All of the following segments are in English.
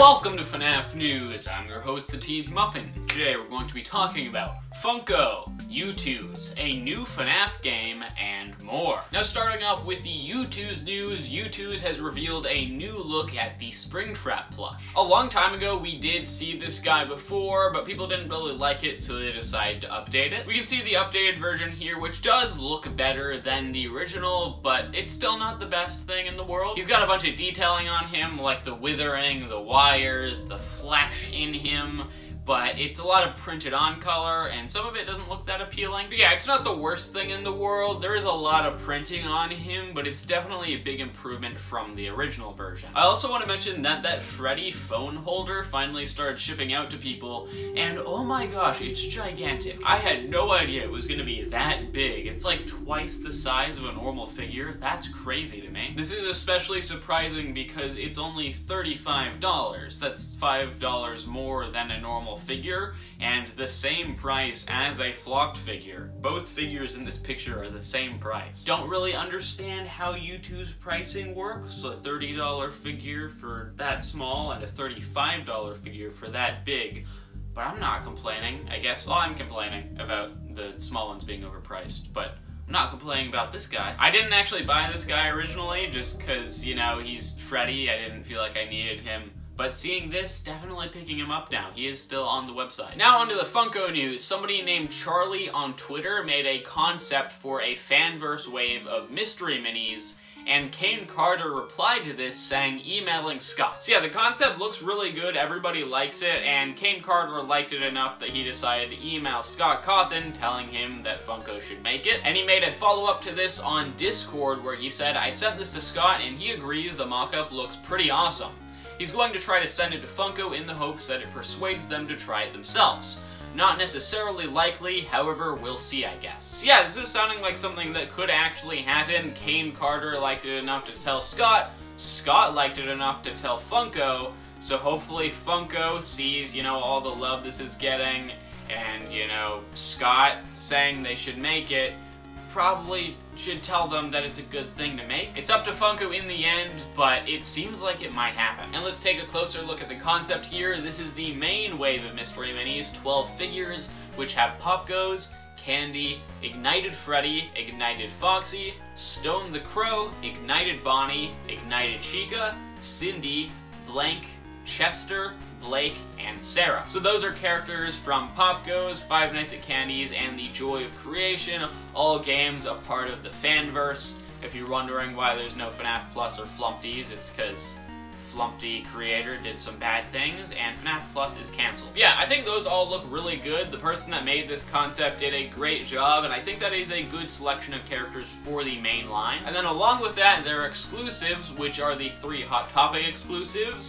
Welcome to FNAF News. I'm your host, the TNT Muffin. Today we're going to be talking about Funko, U2's, a new FNAF game, and more. Now starting off with the U2's news, U2's has revealed a new look at the Springtrap plush. A long time ago we did see this guy before, but people didn't really like it, so they decided to update it. We can see the updated version here, which does look better than the original, but it's still not the best thing in the world. He's got a bunch of detailing on him, like the withering, the wires, the flesh in him, but it's a lot of printed on color, and some of it doesn't look that appealing. But yeah, it's not the worst thing in the world. There is a lot of printing on him, but it's definitely a big improvement from the original version. I also want to mention that that Freddy phone holder finally started shipping out to people, and oh my gosh, it's gigantic. I had no idea it was going to be that big. It's like twice the size of a normal figure. That's crazy to me. This is especially surprising because it's only $35. That's $5 more than a normal figure, and the same price as a flocked figure. Both figures in this picture are the same price. Don't really understand how U2's pricing works. A $30 figure for that small and a $35 figure for that big. But I'm not complaining, I guess. Well, I'm complaining about the small ones being overpriced, but I'm not complaining about this guy. I didn't actually buy this guy originally just because, you know, he's Freddy. I didn't feel like I needed him. But seeing this, definitely picking him up now. He is still on the website. Now onto the Funko news. Somebody named Charlie on Twitter made a concept for a fanverse wave of mystery minis, and Kane Carter replied to this saying, emailing Scott. So yeah, the concept looks really good, everybody likes it, and Kane Carter liked it enough that he decided to email Scott Cawthon telling him that Funko should make it. And he made a follow-up to this on Discord where he said, I sent this to Scott and he agrees the mock-up looks pretty awesome. He's going to try to send it to Funko in the hopes that it persuades them to try it themselves. Not necessarily likely, however, we'll see, I guess. So yeah, this is sounding like something that could actually happen. Kane Carter liked it enough to tell Scott, Scott liked it enough to tell Funko, so hopefully Funko sees, you know, all the love this is getting, and, you know, Scott saying they should make it, probably should tell them that it's a good thing to make. It's up to Funko in the end, but it seems like it might happen. And let's take a closer look at the concept here. This is the main wave of mystery minis, 12 figures, which have Pop Goes, Candy, Ignited Freddy, Ignited Foxy, Stone the Crow, Ignited Bonnie, Ignited Chica, Cindy, Blank, Chester, Blake, and Sarah. So those are characters from Pop Goes, Five Nights at Candy's, and The Joy of Creation, all games a part of the Fanverse. If you're wondering why there's no FNAF Plus or Flumpties, it's because Flumpty creator did some bad things, and FNAF Plus is cancelled. Yeah, I think those all look really good. The person that made this concept did a great job, and I think that is a good selection of characters for the main line. And then along with that, there are exclusives, which are the 3 Hot Topic exclusives.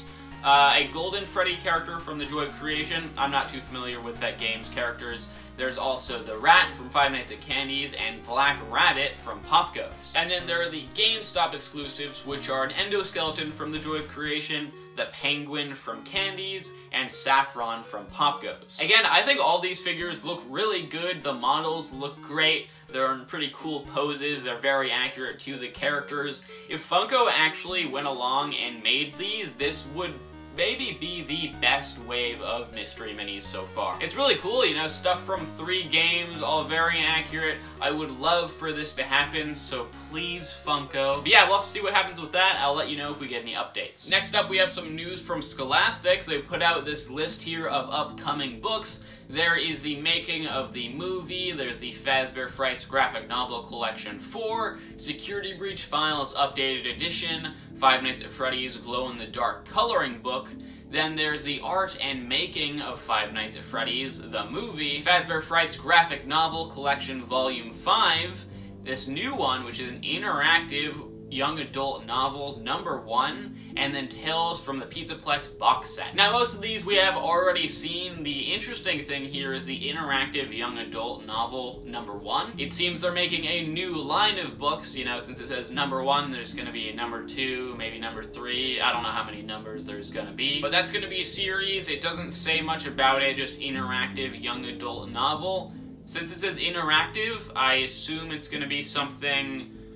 A Golden Freddy character from The Joy of Creation. I'm not too familiar with that game's characters. There's also the Rat from Five Nights at Candy's and Black Rabbit from Pop Goes. And then there are the GameStop exclusives, which are an Endoskeleton from The Joy of Creation, the Penguin from Candy's, and Saffron from Pop Goes. Again, I think all these figures look really good. The models look great. They're in pretty cool poses. They're very accurate to the characters. If Funko actually went along and made these, this would maybe be the best wave of mystery minis so far. It's really cool, you know, stuff from 3 games, all very accurate. I would love for this to happen, so please, Funko. But yeah, we'll have to see what happens with that. I'll let you know if we get any updates. Next up, we have some news from Scholastic. They put out this list here of upcoming books. There is the making of the movie, there's the Fazbear Frights graphic novel collection 4, Security Breach Files Updated Edition, Five Nights at Freddy's glow-in-the-dark coloring book, then there's the art and making of Five Nights at Freddy's, the movie, Fazbear Frights graphic novel collection volume 5, this new one, which is an interactive young adult novel #1, and then Tales from the Pizzaplex box set. Now most of these we have already seen. The interesting thing here is the interactive young adult novel #1. It seems they're making a new line of books, you know, since it says #1, there's gonna be a #2, maybe #3, I don't know how many numbers there's gonna be. But that's gonna be a series, it doesn't say much about it, just interactive young adult novel. Since it says interactive, I assume it's gonna be something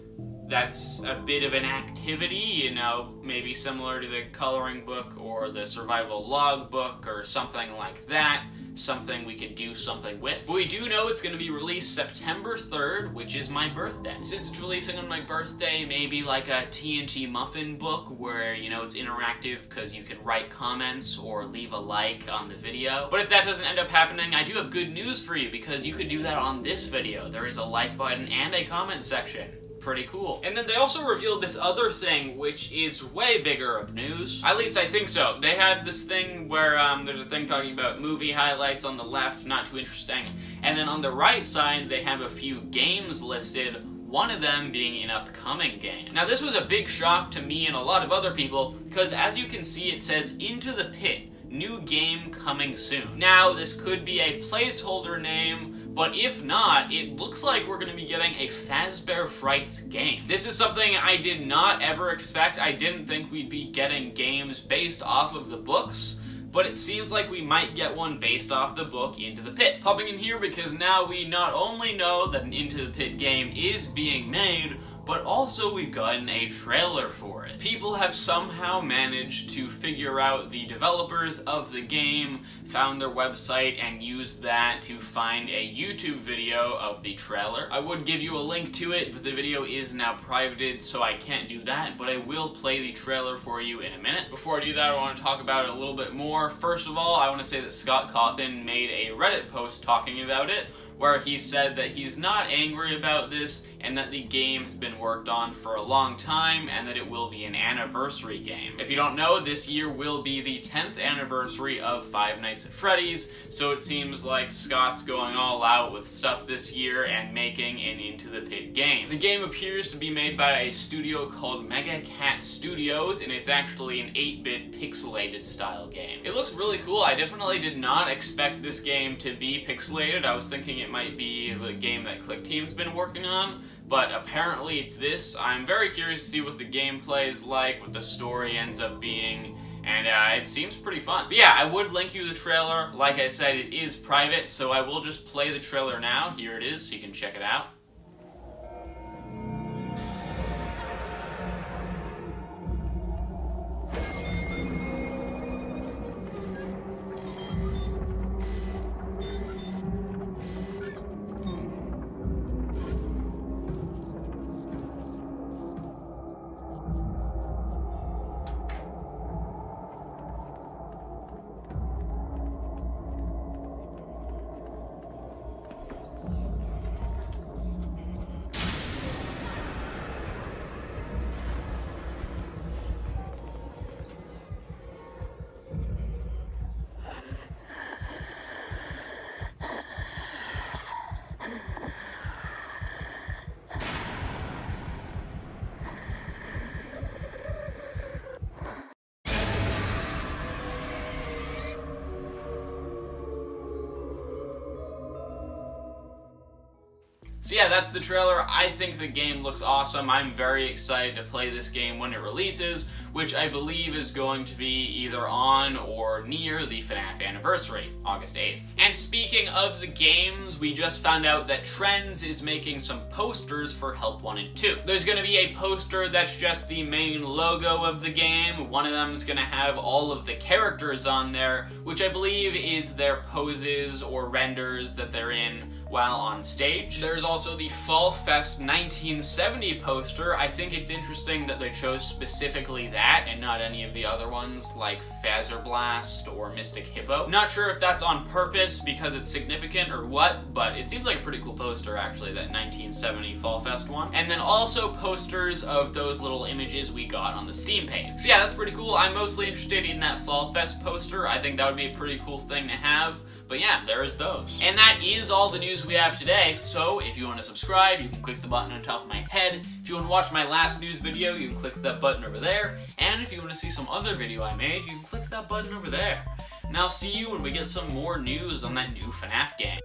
that's a bit of an activity, you know, maybe similar to the coloring book or the survival log book or something like that. Something we could do something with. But we do know it's going to be released September 3rd, which is my birthday. Since it's releasing on my birthday, maybe like a TNT Muffin book where, you know, it's interactive because you can write comments or leave a like on the video. But if that doesn't end up happening, I do have good news for you because you could do that on this video. There is a like button and a comment section. Pretty cool. And then they also revealed this other thing, which is way bigger of news. At least I think so. They had this thing where there's a thing talking about movie highlights on the left, not too interesting. And then on the right side, they have a few games listed, one of them being an upcoming game. Now this was a big shock to me and a lot of other people, because as you can see it says Into the Pit, new game coming soon. Now this could be a placeholder name, but if not, it looks like we're going to be getting a Fazbear Frights game. This is something I did not ever expect. I didn't think we'd be getting games based off of the books, but it seems like we might get one based off the book Into the Pit. Popping in here because now we not only know that an Into the Pit game is being made, but also we've gotten a trailer for it. People have somehow managed to figure out the developers of the game, found their website, and used that to find a YouTube video of the trailer. I would give you a link to it, but the video is now privated, so I can't do that, but I will play the trailer for you in a minute. Before I do that, I want to talk about it a little bit more. First of all, I want to say that Scott Cawthon made a Reddit post talking about it, where he said that he's not angry about this and that the game has been worked on for a long time and that it will be an anniversary game. If you don't know, this year will be the 10th anniversary of Five Nights at Freddy's, so it seems like Scott's going all out with stuff this year and making an Into the Pit game. The game appears to be made by a studio called Mega Cat Studios, and it's actually an 8-bit pixelated style game. It looks really cool. I definitely did not expect this game to be pixelated. I was thinking it might be the game that ClickTeam's been working on, but apparently it's this. I'm very curious to see what the gameplay is like, what the story ends up being, and it seems pretty fun. But yeah, I would link you the trailer. Like I said, it is private, so I will just play the trailer now. Here it is, so you can check it out. So yeah, that's the trailer. I think the game looks awesome. I'm very excited to play this game when it releases, which I believe is going to be either on or near the FNAF anniversary, August 8th. And speaking of the games, we just found out that Trends is making some posters for Help Wanted 2. There's going to be a poster that's just the main logo of the game. One of them is going to have all of the characters on there, which I believe is their poses or renders that they're in while on stage. There's also the Fall Fest 1970 poster. I think it's interesting that they chose specifically that and not any of the other ones like Fazer Blast or Mystic Hippo. Not sure if that's on purpose because it's significant or what, but it seems like a pretty cool poster actually, that 1970 Fall Fest one. And then also posters of those little images we got on the Steam page. So yeah, that's pretty cool. I'm mostly interested in that Fall Fest poster. I think that would be a pretty cool thing to have. But yeah, there's those. And that is all the news we have today, so if you want to subscribe, you can click the button on top of my head. If you want to watch my last news video, you can click that button over there. And if you want to see some other video I made, you can click that button over there. And I'll see you when we get some more news on that new FNAF game.